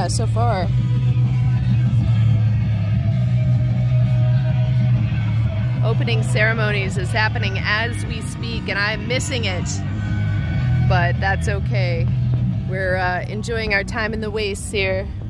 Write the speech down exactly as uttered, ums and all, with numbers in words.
yeah, so far. Opening ceremonies is happening as we speak, and I'm missing it, but that's okay. We're uh, enjoying our time in the wastes here.